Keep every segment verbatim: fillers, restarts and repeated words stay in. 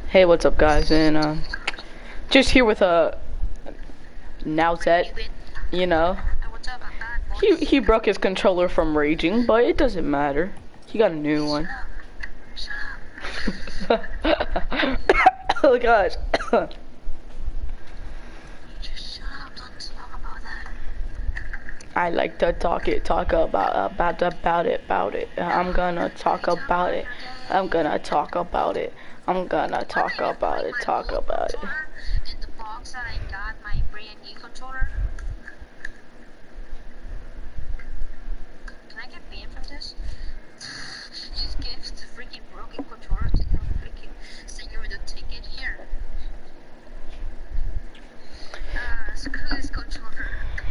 Hey, what's up, guys? And uh, just here with a uh, Nowset. You know, he he broke his controller from raging, but it doesn't matter. He got a new one. Oh gosh. I like to talk it, talk about about about it, about it. I'm gonna talk about it. I'm gonna talk about it. I'm gonna talk about it, talk about it. In the box that I got my brand new controller. Can I get banned from this? Just give the freaking broken controller to the freaking singer with a ticket here. Ah, uh, screw this controller.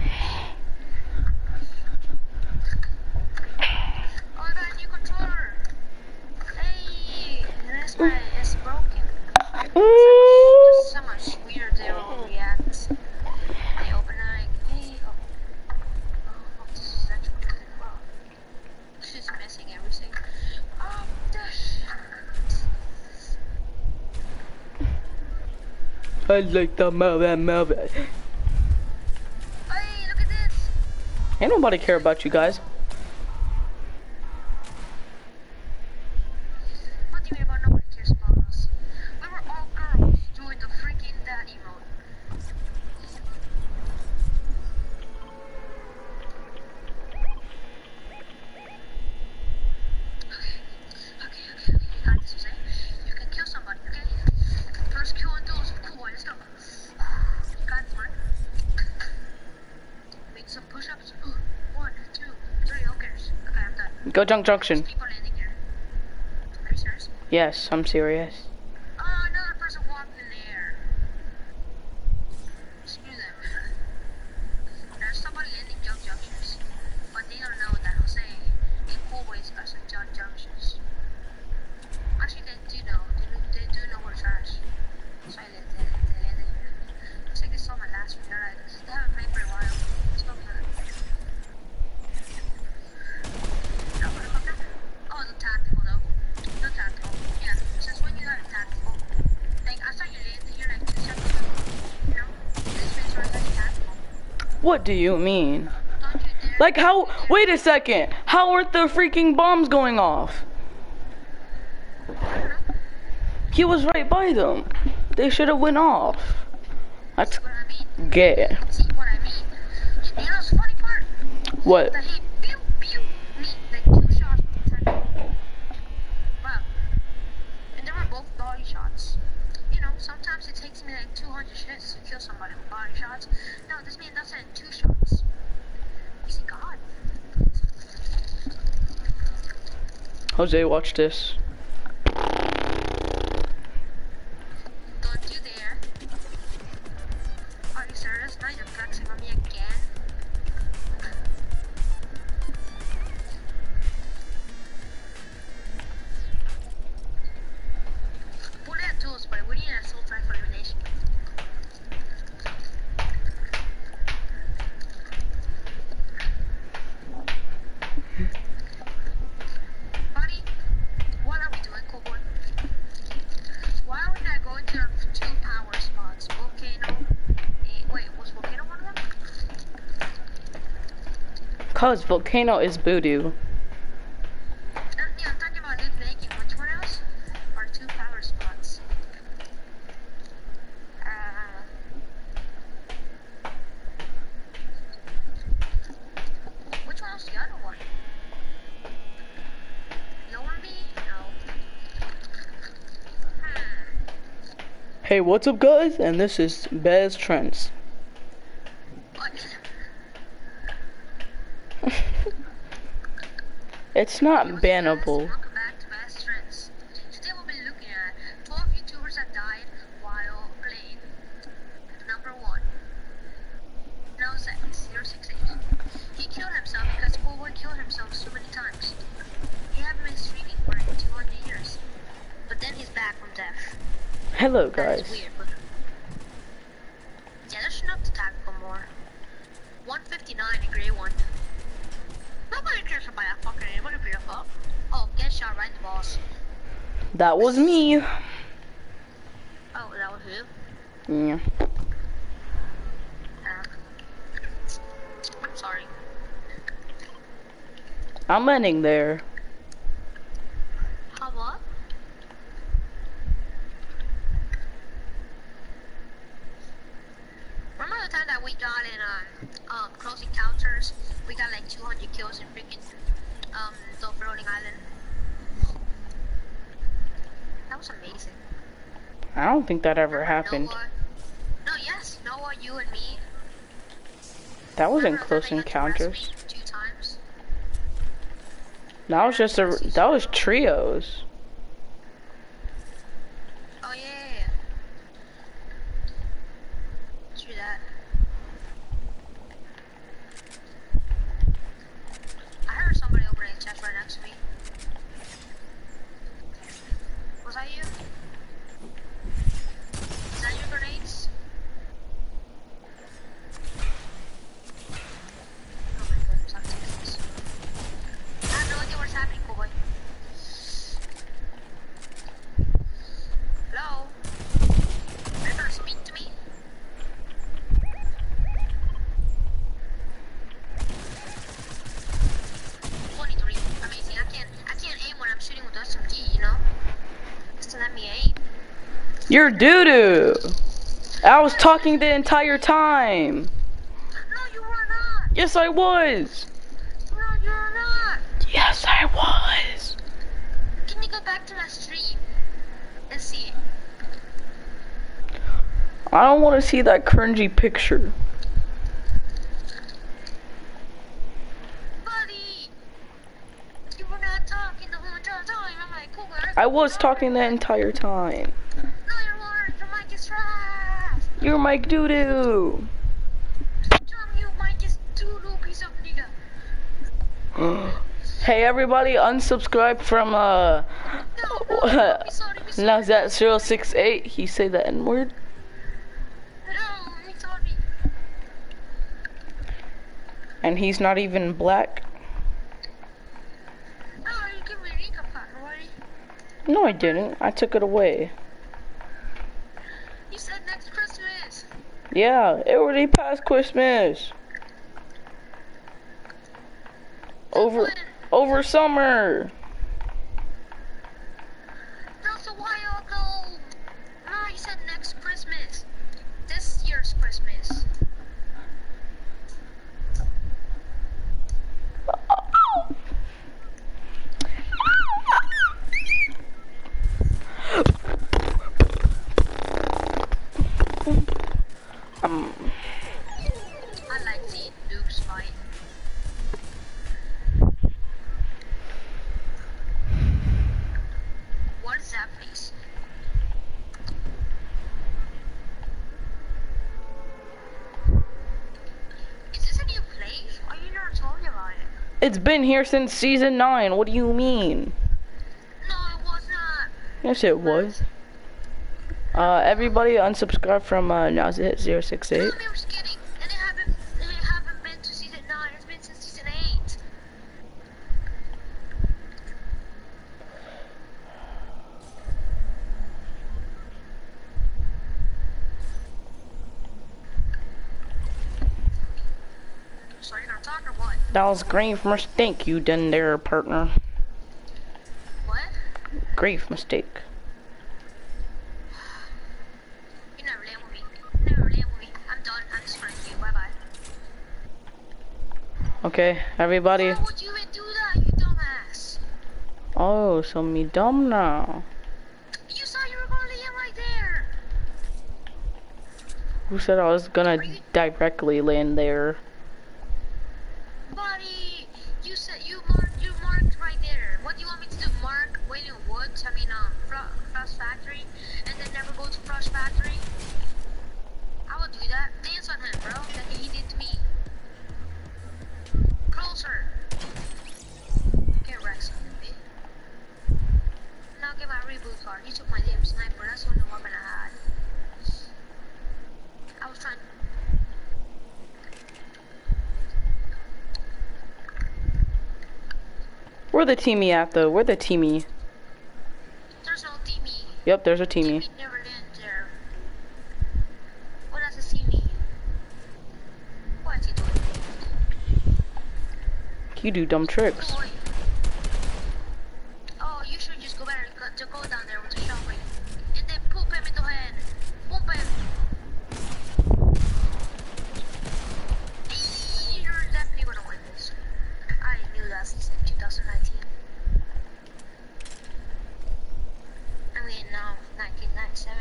Oh, I got a new controller. Hey, this one is broken. Just so much weird they will react. They open like, hey, oh, oh, this is actually really well. She's missing everything. Oh, this. I like to move and move it. Hey, look at this. Ain't nobody care about you guys. What do you mean about nobody cares about us? We were all girls doing the freaking daddy mode. Okay, okay, okay, okay, you got this, Jose. You can kill somebody, okay? First kill and those, cool boy, let's go. You got this, Mark. Make some push-ups. One, two, three, who cares? Okay, I'm done. Go junk junction. There's people landing here. Are you serious? Yes, I'm serious. Oh, another person walked in the air. Screw them. There's somebody landing junk junctions, but they don't know that Jose in Coolways got some junk junctions. Actually, they do know. They do, they do know we're trash. So they, they, they landed here. Looks like they saw my last video. Right? They haven't played for a while. Let's go for it. No, helicopter? Oh, the tactical though. No tactical. Yeah, since when you got a tactical? Like, I saw you landed here like two seconds ago. You know? This bitch already got a tactical. What do you mean? Don't you dare. Like how? Wait a second. How aren't the freaking bombs going off? I don't know. He was right by them. They should have went off. That's See what I mean? gay. See what I mean? You know the funny part? What? The hit, pew, pew, me, like two shots from the tactical. Wow. And they were both body shots. You know, sometimes it takes me like two hundred hits to kill somebody with body shots. No, this man does it in two shots. You see God? Jose, watch this. Don't you dare. Are you serious? Now you're flexing on me again? Bullet and tools, but we need an assault rifle elimination. Buddy, what are we doing, cool boy? Why are we not going to our two power spots? Volcano. Eh, wait, was Volcano one of them? Cause Volcano is voodoo. No, yeah, I'm talking about loot making. Which one else? Our two power spots. Uh, which one was the other one? Lower B? No. Hmm. Hey, what's up, guys? And this is Bez Trends. What? It's not What's bannable. this? Welcome back to Best Trends. Today we'll be looking at twelve YouTubers that died while playing. Number one. No sex. zero six eight. He killed himself because Schoolboy killed himself so many times. He hadn't been streaming for like two hundred years. But then he's back from death. Hello, That is guys. weird, but... Yeah, there should not be tactical more. one fifty-nine, a grey one. Nobody cares about that fucking anybody cares about. Oh, get shot right in the balls. That was me. who? Yeah. Uh, I'm sorry. I'm ending there. How what? Remember the time that we got in um, um close encounters? We got like two hundred kills in freaking um the Rolling Island. That was amazing. I don't think that ever Remember happened. Noah? No, yes, Noah, you and me. That wasn't Remember close that they had to encounters. rest me two times? That was just a. That was trios. Oh yeah, yeah, yeah. True that. I heard somebody opening a chest right next to me. Was that you? Is that your grenades? Oh my goodness, I'm taking this. I have no idea what's happening, cool boy. Hello? Are you gonna speak to me? twenty-three. Amazing. I can't I can't aim when I'm shooting with the S M G, you know? Just to let me aim. You're doo doo. I was talking the entire time. No, you were not. Yes, I was. No, you're not. Yes, I was. Can you go back to that stream and see it? I don't want to see that cringy picture. Buddy, you were not talking the whole entire time. I'm like, cool, girl. I was talking the entire time. No, you weren't. Your mic is trash. You're Mike doo doo. Tell me your mic is doo-doo piece of nigga. Hey everybody, unsubscribe from uh No, no, no, be sorry, be sorry. now that zero six eight. He say the N word. No, be sorry. And he's not even black. No, you give me a recap card already. No, I didn't. I took it away. You said next Christmas. Yeah, it already passed Christmas. Over When? over summer. That's a while ago. No, you said next Christmas. This year's Christmas. Um, I like seeing noobs fight. What is that place? Is this a new place? Why you never told me about it? it's been here since season nine. What do you mean? No, it was not. Yes, it was. Uh, everybody unsubscribe from uh, now zero six eight. No, they were just kidding. And they haven't, they haven't been to season nine. It's been since season eight. So you're gonna talk or what? That was grave mistake you done there, partner. What? Grave mistake. You never land with me. You never land with me. I'm done. I'm just gonna you. Bye bye. Okay, everybody. Why would you even do that, you dumbass? Oh, so me dumb now. You saw you were gonna land right there. Who said I was gonna directly land there? Buddy, you said you marked, you marked right there. What do you want me to do? Mark Waiting Woods? I mean, um, Fro Frost Factory, and then never go to Frost Factory? I would do that. Dance on him, bro. Like he did to me. Closer. Get Rex on him, bitch. Now get my reboot card. He took my damn sniper. That's the only weapon I had. I was trying. Where the teamie at though? Where the teamie? There's no teamie. Yep, there's a teamie. Teamie never lands there. You do dumb tricks. Oh, oh, you should just go better to go down there with the shovel and then poop him in the head. Poop him. You're definitely gonna win this. I knew that since twenty nineteen. I mean, now nineteen ninety-seven.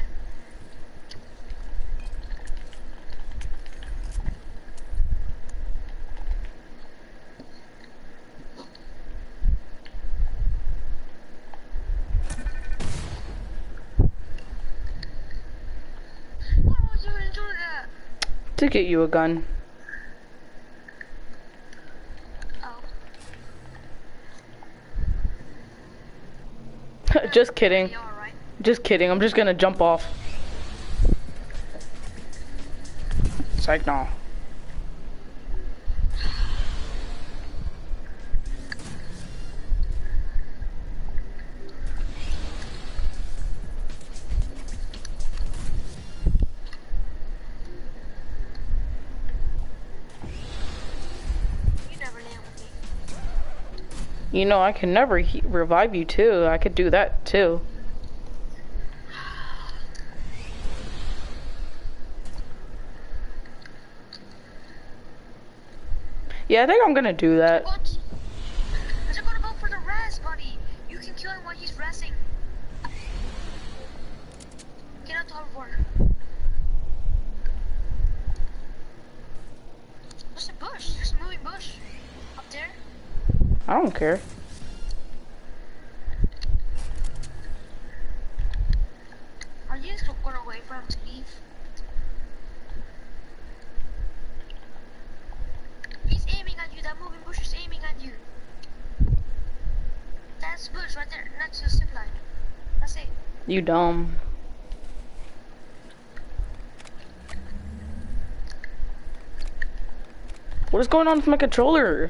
To get you a gun. Oh. Just kidding. You alright? Just kidding. I'm just gonna jump off. It's like, no. You know, I can never he revive you too. I could do that too. Yeah, I think I'm gonna do that. What? They're gonna go for the res, buddy. You can kill him while he's resing. Get out the hoverboard. What's the bush? There's a moving bush up there. I don't care. Are you just going away for him to leave? He's aiming at you. That moving bush is aiming at you. That's bush right there next to the zip line. That's it. You dumb. What is going on with my controller?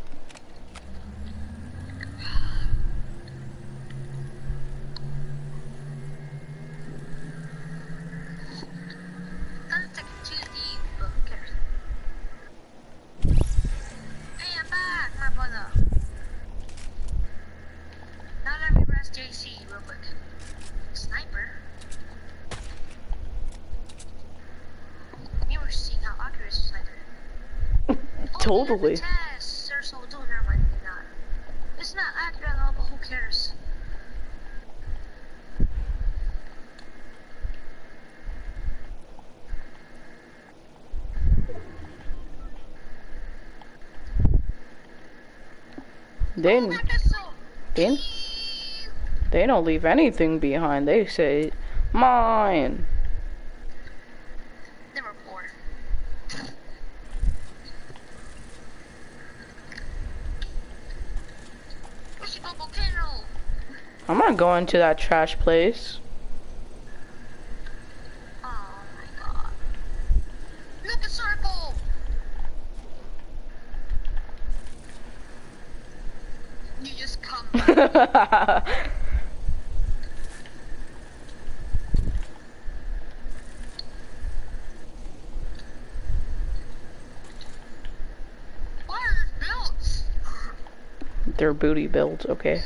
Totally. Tests or so, do never mind. Not. It's not accurate at all, but who cares? They, oh, they, they don't leave anything behind. They say, mine. Number four. I'm not going to that trash place. Oh my god. Look at circle! You just come back. What are these builds? They're booty builds, okay.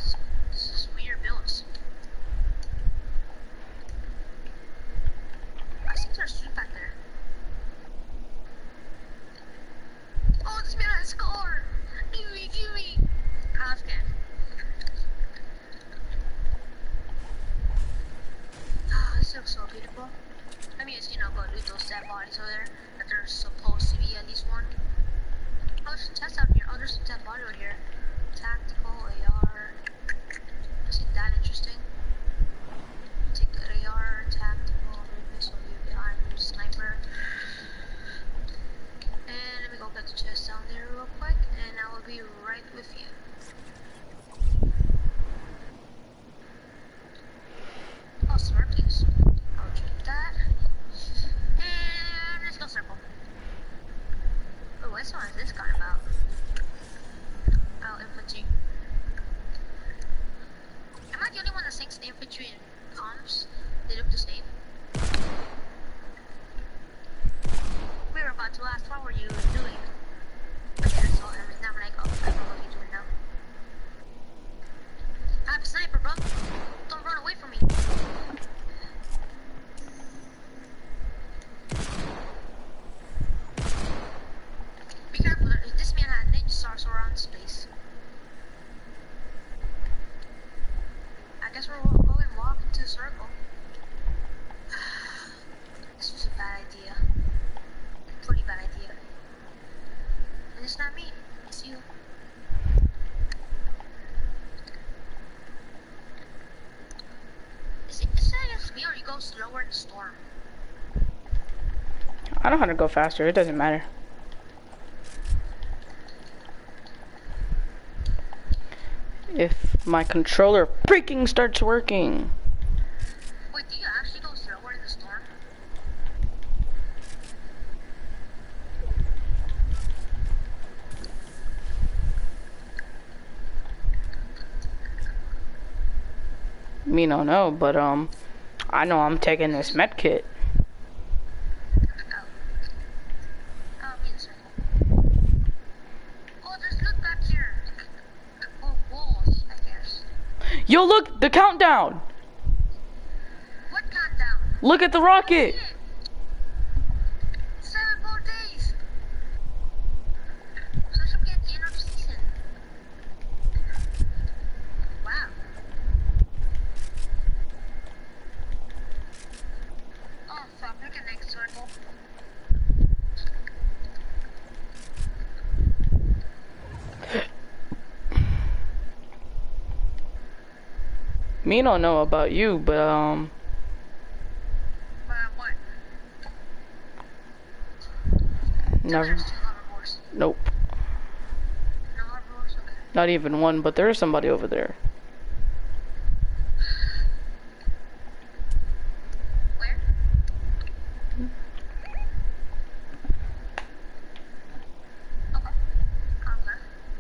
So beautiful. I mean, it's, you know, but with those dead bodies over there, that there's supposed to be at least one. Oh, there's some tests out here. Oh, there's some dead body over here. Tactical A R. Isn't that interesting? Take the A R, tactical, missile, U V, iron, sniper. And let me go get the chest down there real quick, and I will be right with you. Oh, Smirkies. I'll check that. And let's go circle. Oh, what song is this gun about? Oh, infantry. Am I the only one that sings go slower in the storm? I know how to go faster. It doesn't matter. If my controller freaking starts working. Wait, do you actually go slower in the storm? Me don't know, but um, I know I'm taking this med kit. Oh. Oh, me too. Oh, there's loot back here. Oh, walls, I guess. Yo, look, the countdown. What countdown? Look at the rocket. Shit. Seven more days. So this will be at the end of the season. Wow. Oh fuck, look at next circle. Me don't know about you, but um, Uh, what? never. There's two hoverboards. Nope, No hoverboards? Okay. not even one. But there is somebody over there. Where? Okay. Okay.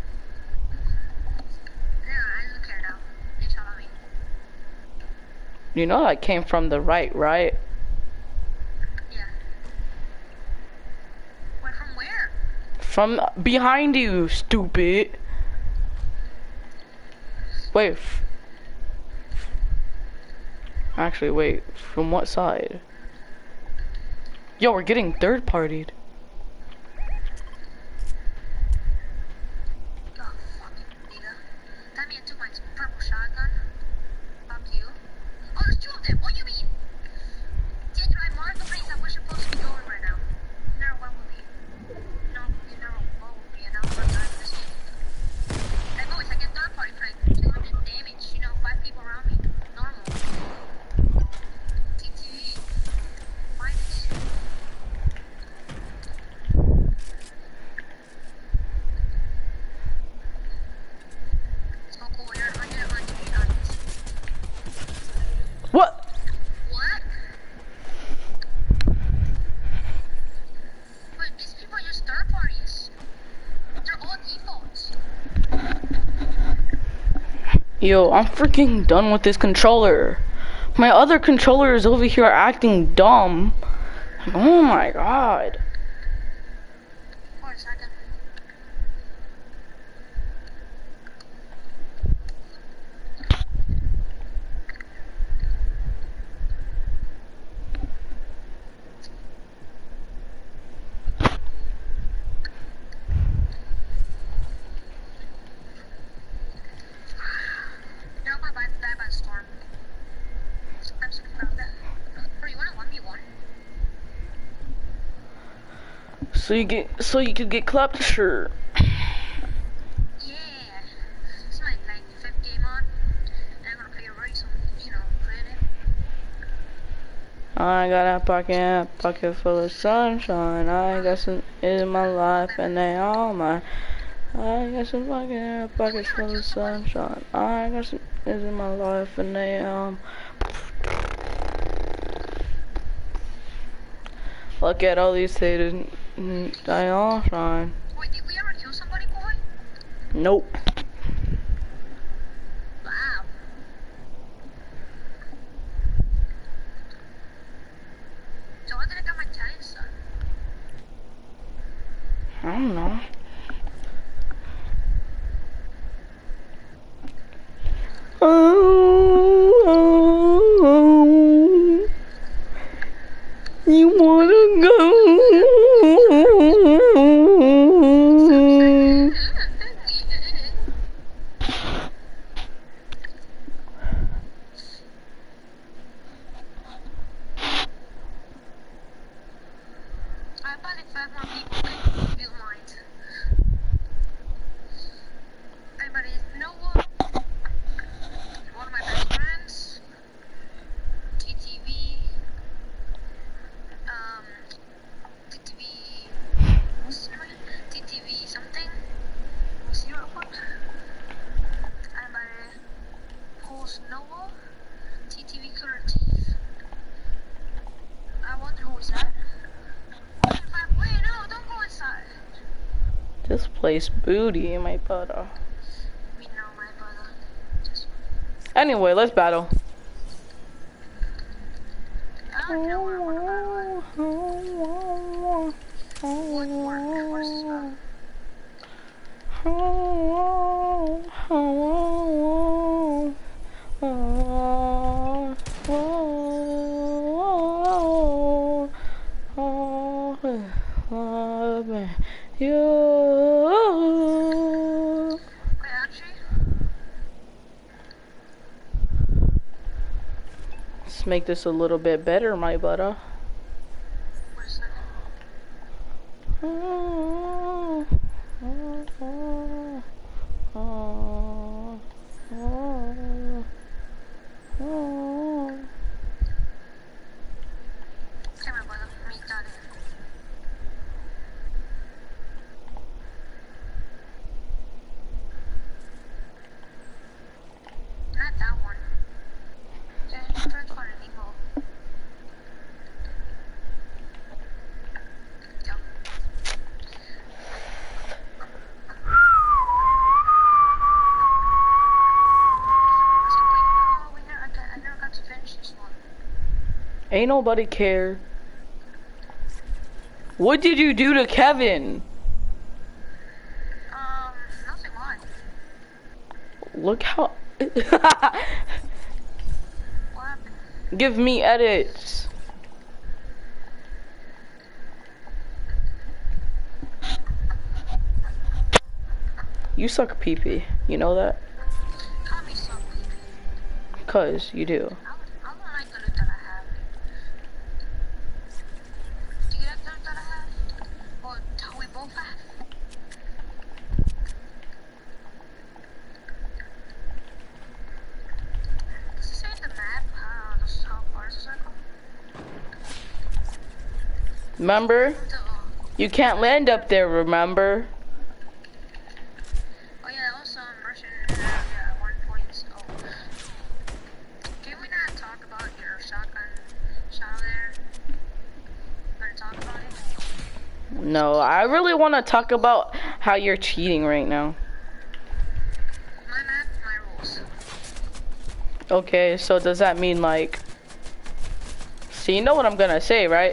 Yeah, I look here now. You follow me. You know I came from the right, right? Yeah. Wait, from where? From behind you, stupid. Wait. F Actually, wait. From what side? Yo, we're getting third partied. Oh, fucking nigga. That man took my purple shotgun. Fuck you. Oh, there's two of them. What do you mean? Daniel, I marked the place that we're supposed to be going right now. You know what would be? You know, you know what would be? And I'm gonna die this game. Hey, boys, I get third party for like two hundred damage. You know, five people around me. Normal. T T V. Minus. So cool. You're one hundred, one hundred, one hundred. What? What? Wait, these people are just third parties. They're all defaults. Yo, I'm freaking done with this controller. My other controller is over here acting dumb. Like, oh my god. For a second. You're not gonna buy die by the storm. I'm super proud of that. Bro, you want a one v one? So you get, so you could get clapped, sure. Yeah. This is my like fifth game on. And I'm gonna play a race on, you know, credit. I got a pocket, pocket full of sunshine. I got some in my life and they all mine. I got some pocket, pocket full of sunshine. I got some is in my life and they um. Look at all these haters, mm, they all shine. Wait, did we ever kill somebody, boy? Nope. Wow. So how did I get my talent son? I don't know. Oh, oh, oh. You wanna go? I bet if five more people can feel mind. Everybody, Noah, one of my best friends, T T V, place booty, my brother. We know, my brother. Just Anyway, let's battle. I don't know where I want to battle. Woodwork. Where's this one? You. Wait, actually, Let's make this a little bit better, my butter. wait a second. Okay, my brother. Let me start it. Not that one. Just try to find an emo. Go. So wait, oh, we never, I, got, I never got to finish this one. Ain't nobody care. What did you do to Kevin? Um, nothing why. Look how. What happened? Give me edits. You suck pee-pee. You know that? Call me so baby. Cause you do. I don't, I don't like the look that I have. Do you like the look that I have? Or do we both have? Does it say in the map how the how far is the circle? Remember? The, You can't land up there, remember? oh yeah, that was some merchant area at one point. Oh. Can we not talk about your shotgun shot there? Wanna talk about it? No, I really want to talk about how you're cheating right now. My map, my rules. Okay, so does that mean like... So you know what I'm gonna say, right?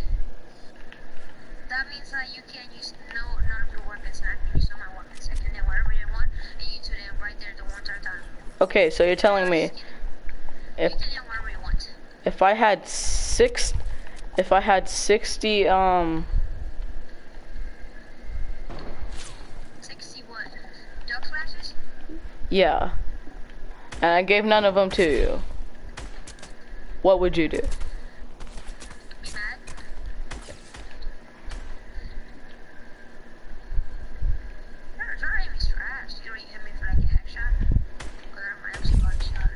That means that you can't use no none of your weapons, and I can use all my weapons. I can name whatever you want, and you two them right there the one entire time. Okay, so you're telling me if You can name whatever you want. if I had six, if I had sixty, um, Sixty what? Duck flashes? yeah, and I gave none of them to you, what would you do? Be mad? Your, your aim is trash. You don't even hit me for like a headshot. But I'm my M C body shot.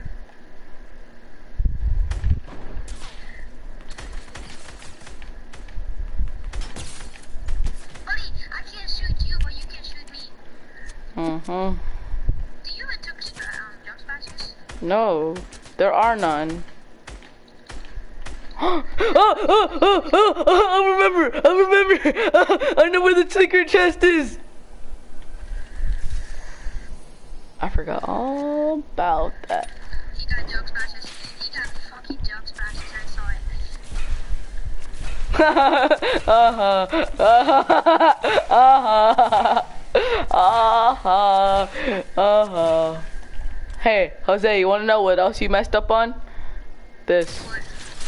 Buddy, I can't shoot you, but you can shoot me. Mm-hmm. Do you even took um, jump splashes? No, there are none. oh, oh, oh, oh, oh, I remember, I remember, I know where the secret chest is. I forgot all about that. He got jump splashes. He got fucking jump splashes. I saw it. uh-huh, uh-huh, uh-huh, uh-huh. Hey, Jose, you wanna know what else you messed up on? This. What?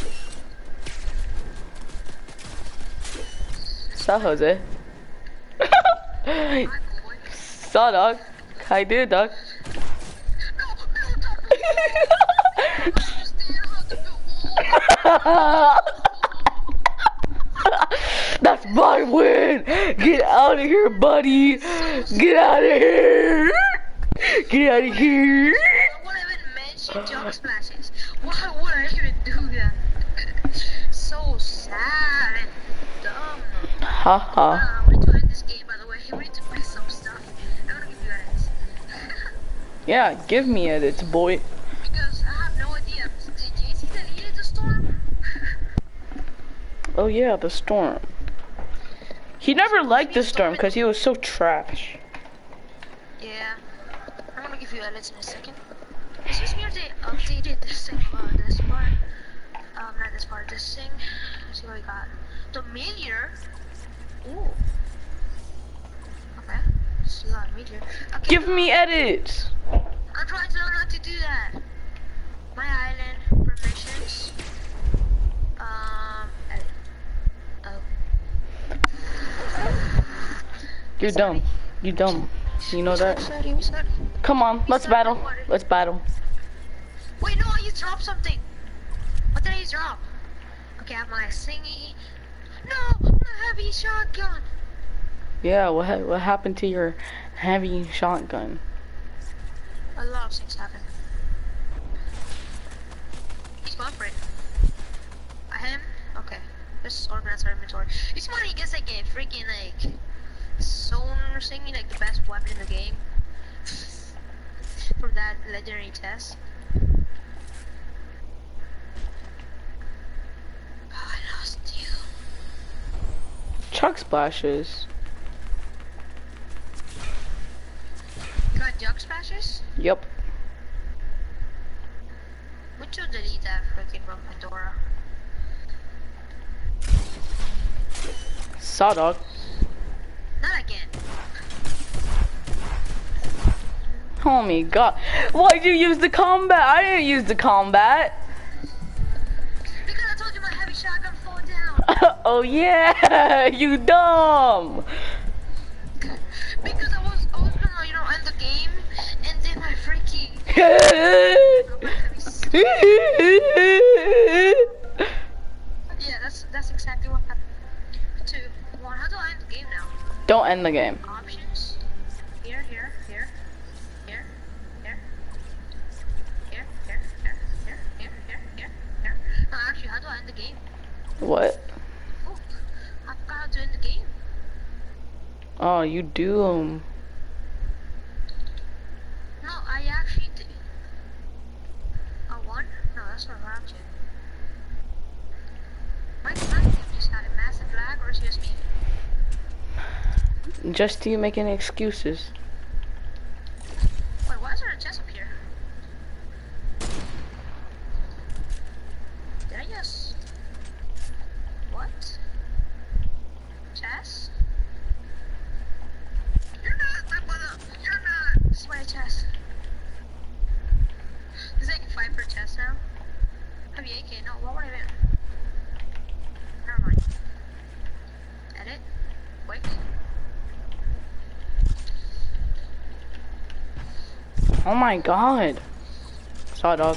Saw Jose. My boy. Saw dog. I did dog. No, no, don't do it. I That's my win! Get out of here, buddy! Get out of here! Get out of here! wouldn't even mention jump splashes. Why would I even do that? So sad and dumb. Haha. Uh, I want to end this game, by the way. We need to fix some stuff. I'm gonna give you edits. Yeah, give me edits, boy. Because I have no idea. Did J C deleted the storm? Oh yeah, the storm. He never liked the storm because he was so trash. Yeah. I'm gonna give you edits in a second. This is weird they updated this thing about this part. Um, not this part, this thing. Let's see what we got. The meteor. Ooh. Okay. It's a lot of meteor. Okay. Give me edits. I'm trying to learn how to do that. My island, permissions. Um, edit. Oh. You're Sorry. dumb. You dumb. You know that? Sorry, I'm sorry. Come on, let's Sorry, battle. sorry. Let's battle. Wait, no, you dropped something. What did I drop? Okay, I have my singy. No, the heavy shotgun. Yeah, what ha what happened to your heavy shotgun? A lot of things happen. He's going for it. I him? Okay. Let's organize our inventory. It's funny, he gets like a freaking like zone thingy, like the best weapon in the game. For that legendary test. Oh, I lost you. Chug splashes. Got jug splashes? Yep. We should delete that freaking from Pandora. Saw dog. Not again. Oh my god. Why'd you use the combat? I didn't use the combat. Because I told you my heavy shotgun fall down. Oh yeah, you dumb. Because I was, I was gonna, you know, end the game, and then my freaking. Yeah, that's that's exactly what happened. Two, one. How do I end the game now? Don't end the game. Options. Here, here, here, here, here, here, here, here, here, here, here, here, here. No, actually, how do I end the game? What? Oh, I forgot how to end the game. Oh, you doom. No, I actually did. A one? No, that's not option. My time just had a massive lag, or is it just me? Just you making excuses. Wait, why is there a chest up here? Did I just... What? Chest? You're not my brother! You're not! This is my chest. There's like five per chest now. Have you A K? No, what would I do? Never mind. Edit. Wait. Oh my god. Saw dog.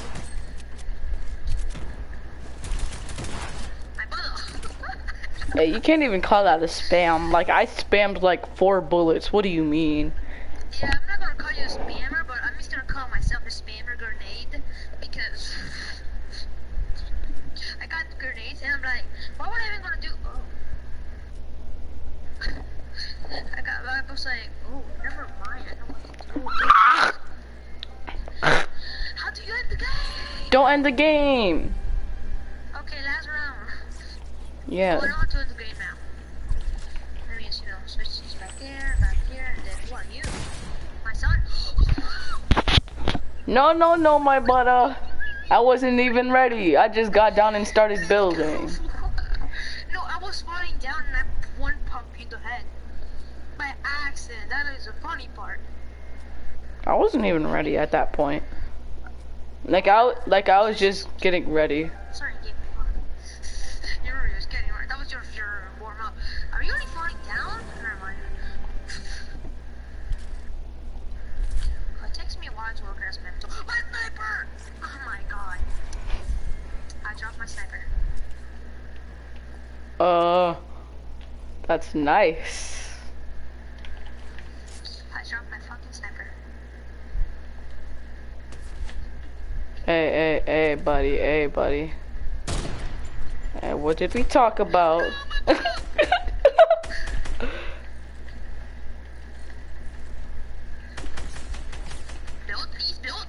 My brother! Hey, you can't even call that a spam. Like, I spammed like four bullets. What do you mean? Yeah, I'm not gonna call you a spammer, but I'm just gonna call myself a spammer grenade because I got grenades and I'm like, what would I even gonna do? Oh. I got, I was like, oh, never mind. I know what to do. How do you end the game? Don't end the game. Okay, last round. Yeah. Oh, I know how to end the game now. That means, you know, switch these back there, back here, and then what? You, my son. No, no, no, my butter. I wasn't even ready. I just got down and started building. No, I was falling down and I one pump in the head. By accident. That is the funny part. I wasn't even ready at that point. Like I, like I was just getting ready. Sorry, game. You were just getting right. That was your, your warm up. Are you only falling down? Never mind. It takes me a while to organize mental. My sniper! Oh my god. I dropped my sniper. Uh, that's nice. I dropped my fucking sniper. Hey, hey, hey, buddy, hey, buddy. Hey, what did we talk about? Build, please build.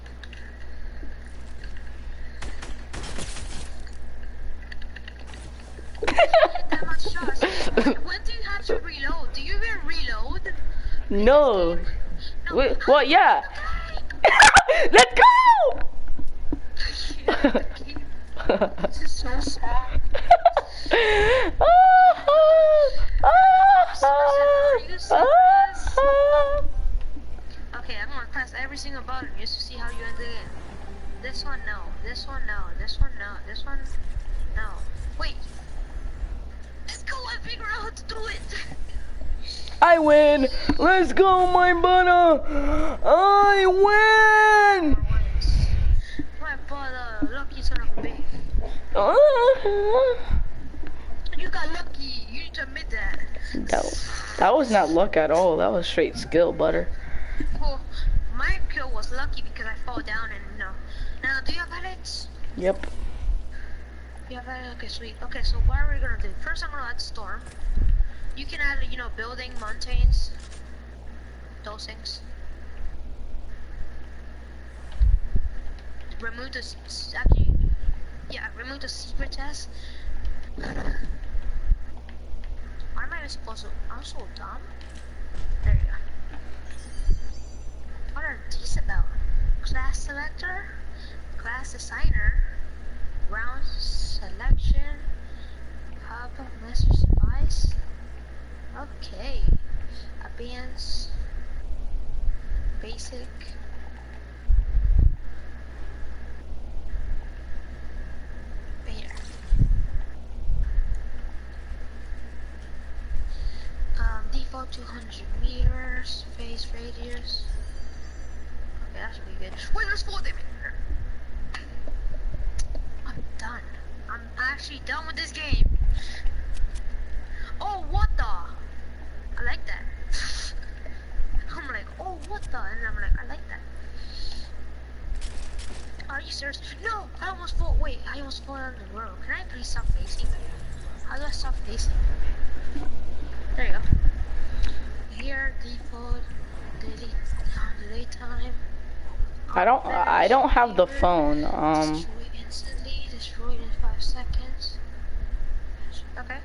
Hit that much shots. When do you have to reload. Do you even reload? No. No. Wait, well, yeah. Let's go! This is so sad. Okay, I'm gonna press every single button just to see how you end the game. This one, no. This one, no. This one, no. This one, no. Wait. Let's go. I figure out how to do it. I win! Let's go, my brother! I win! My brother, lucky son of a bitch. Uh, You got lucky. You need to admit that. that, that was not luck at all. That was straight skill, butter. Well, my kill was lucky because I fall down and you know. Now, do you have headaches? Yep. You have headaches? Okay, sweet. Okay, so what are we gonna do? First, I'm gonna add storm. You can add, you know, building, mountains, those things. Remove the actually, yeah, remove the secret test. What am I supposed to? I'm so dumb. There you go. What are these about? Class selector, class designer, round selection, hub message device. Okay, advanced, basic. Here. Um, default two hundred meters, face radius. Okay, that should be good. Wait, let's go there. I'm done. I'm actually done with this game. Oh, what the? I like that. I'm like, oh, what the? And I'm like, I like that. Are you serious? No, I almost fall. Wait, I almost fall on the world. Can I please stop facing? How do I stop facing? There you go. Here, default, delete, delete time. I don't. I don't have the phone. Um. Destroy instantly. Destroy in five seconds. Okay.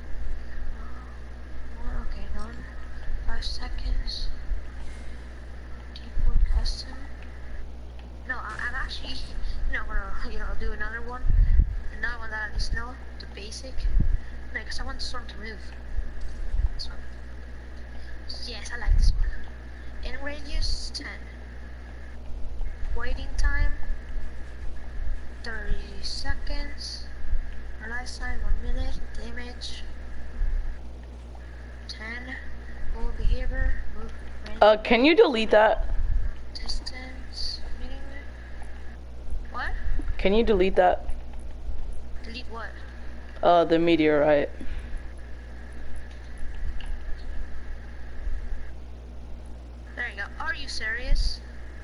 Uh, okay, none. Five seconds. Default custom. No, I, I'm actually no gonna you know do another one. Another one that I just know the basic. No, because I want the storm to move. This one. Yes, I like this one. In radius ten. Waiting time thirty seconds. Lifetime one minute. Damage ten. Move behavior. Move range. Uh, can you delete that? Distance. Meaning. What? Can you delete that? Delete what? Uh, the meteorite. There you go. Are you serious?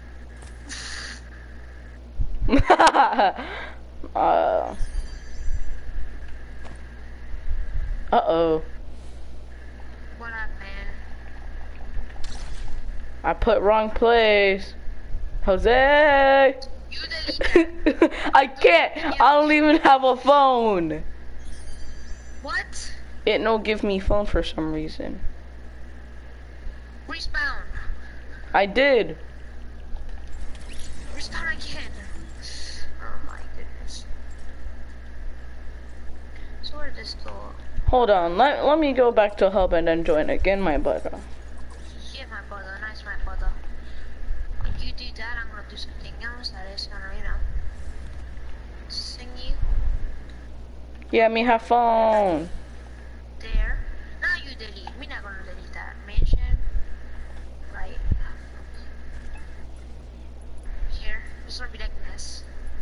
uh. Uh-oh. What up, man? I put wrong place. Jose! You delete that. I can't. I don't even have a phone. What? It no give me phone for some reason. Respawn. I did. Respawn again. Oh my goodness. So where did this go? Hold on. Let let me go back to hub and then join again, my brother. Yeah, my brother. Nice, my brother. When you do that, I'm gonna do something else that is gonna, you know, sing you. Yeah, me have phone. There. Now you delete. We're not gonna delete that. Mention. Right. Here. It's gonna be like this.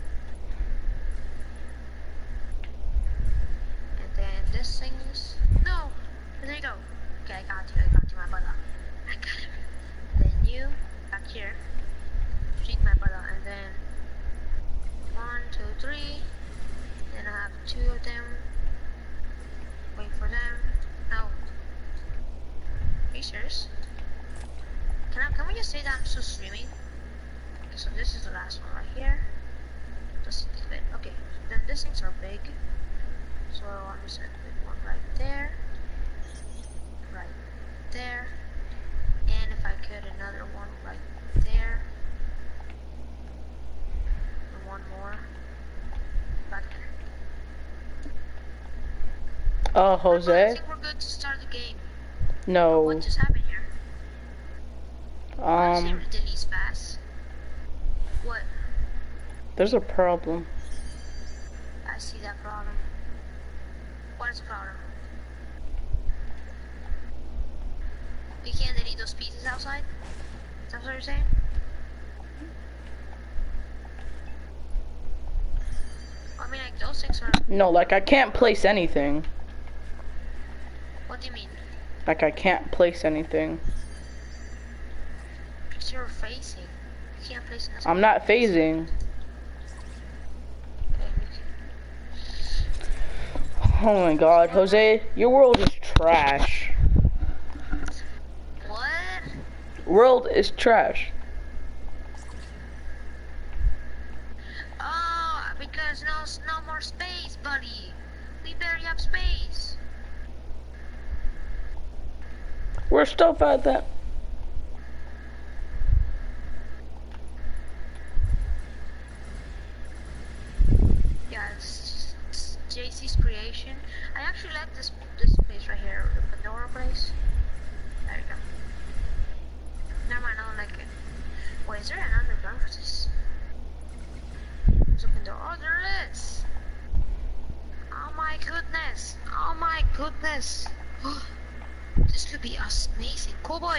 And then this thing's. No! There you go. Okay, I got you. I got you, my brother. I got him. Then you. Back here. Treat my brother. And then. One, two, three. Then I have two of them. Wait for them. No. Are you serious? Can I, can we just say that I'm still streaming? Okay, so this is the last one right here. Just a bit. Okay. Then these things are big. So I'm just gonna put one right there. right there. And if I could, another one right there. And one more back there. Oh, I Jose? think we're good to start the game. No. What just happened here? Um, Honestly, Delete fast. What? there's a problem. I see that problem. What is the problem? We can't delete those pieces outside? Is that what you're saying? I mean, like, those things are... No, like I can't place anything. What do you mean? Like I can't place anything. Because you're facing. You can't place in this I'm not phasing. Oh my god, Jose, your world is trash. What? World is trash. Oh, because no, no more space, buddy. We barely have space. Where's stuff at that? Yeah, it's, it's J C's creation. I actually like this this place right here, the Pandora place. There you go. Never mind, I don't like it. Wait, is there an underground for this? There's a Pandora. Oh, there it is. Oh my goodness. Oh my goodness. This could be amazing. Cool boy.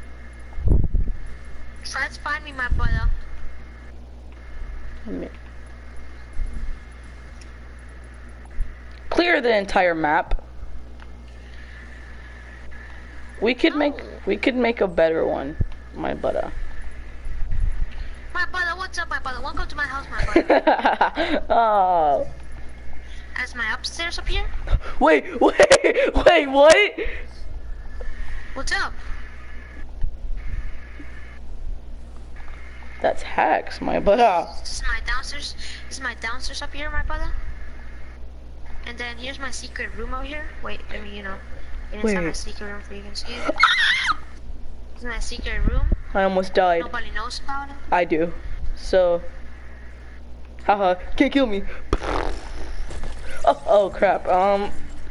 Try to find me, my brother. Let me- Clear the entire map. We could No. make we could make a better one, my butter. My brother, what's up, my brother? Welcome to my house, my brother. Oh. That's my upstairs up here. Wait, wait, wait, what? What's up? That's hacks, my butter. This is my downstairs. This is my downstairs up here, my brother. And then here's my secret room out here. Wait, let me, you know, get inside my Wait. secret room so you can see it. This is my secret room. I almost died. Nobody knows about it. I do. So, haha, can't kill me. Oh, oh crap. Um,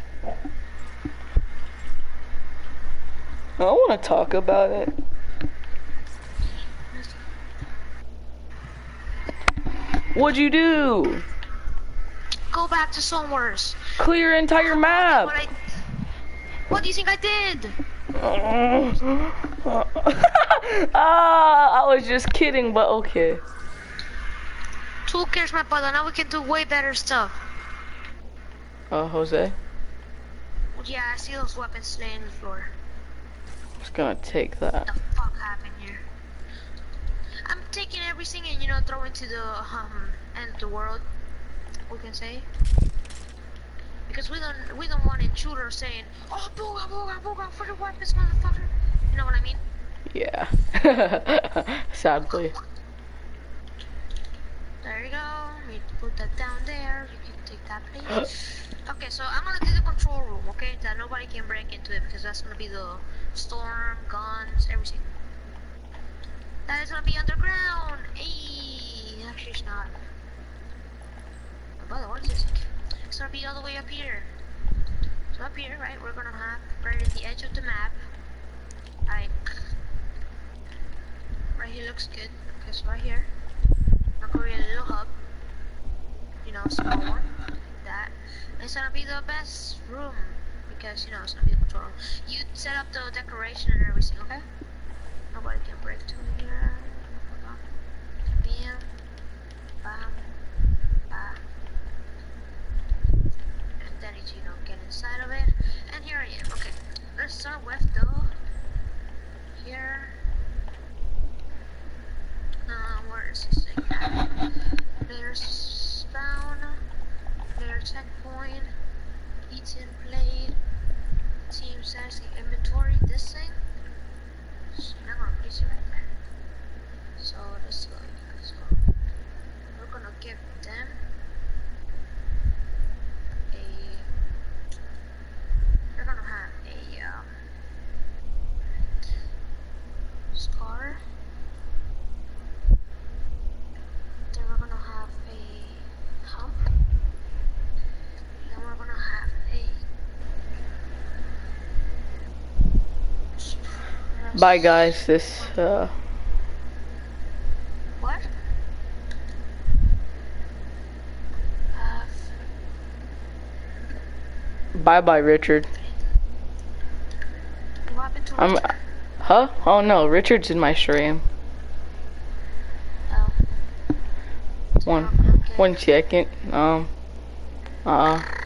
I want to talk about it. What'd you do? Go back to somewheres. Clear entire map. What, I, what do you think I did? Ah, I was just kidding, but okay. Who cares, my brother? Now we can do way better stuff. Uh, Jose, Yeah, I see those weapons laying on the floor. I'm just gonna take that. What the fuck happened here? I'm taking everything and, you know, throwing to the um end of the world, we can say. Because we don't we don't want intruders saying, oh, booga booga booga for the weapons, motherfucker. You know what I mean? Yeah. Sadly. There you go. We put that down there. You can take that, please. Okay, so I'm gonna do the control room, okay? That nobody can break into it because that's gonna be the storm, guns, everything. That is gonna be underground. Hey, actually it's not. Oh, brother, what is this? It's gonna be all the way up here. So up here, right? We're gonna have right at the edge of the map. Right. Right here looks good because right here, I'm gonna create a little hub. You know, a small one. That. It's gonna be the best room because, you know, it's gonna be the control room. You set up the decoration and everything, okay? Nobody can break to here. Hold on. Bam. Bam. Bam. And then it's, you know, get inside of it. And here I am. Okay. Let's start with though. Here. Uh, where is this thing at? There's spawn. There's checkpoint. Eaten plate. Team status inventory. This thing. So I'm gonna place it right there. So let's go. Let's go. We're gonna give them a. We're gonna have a um, Bye guys, this uh What? Uh, bye bye Richard. what happened to I'm Richard? huh? Oh no, Richard's in my stream. Oh. One Okay. one second. Um uh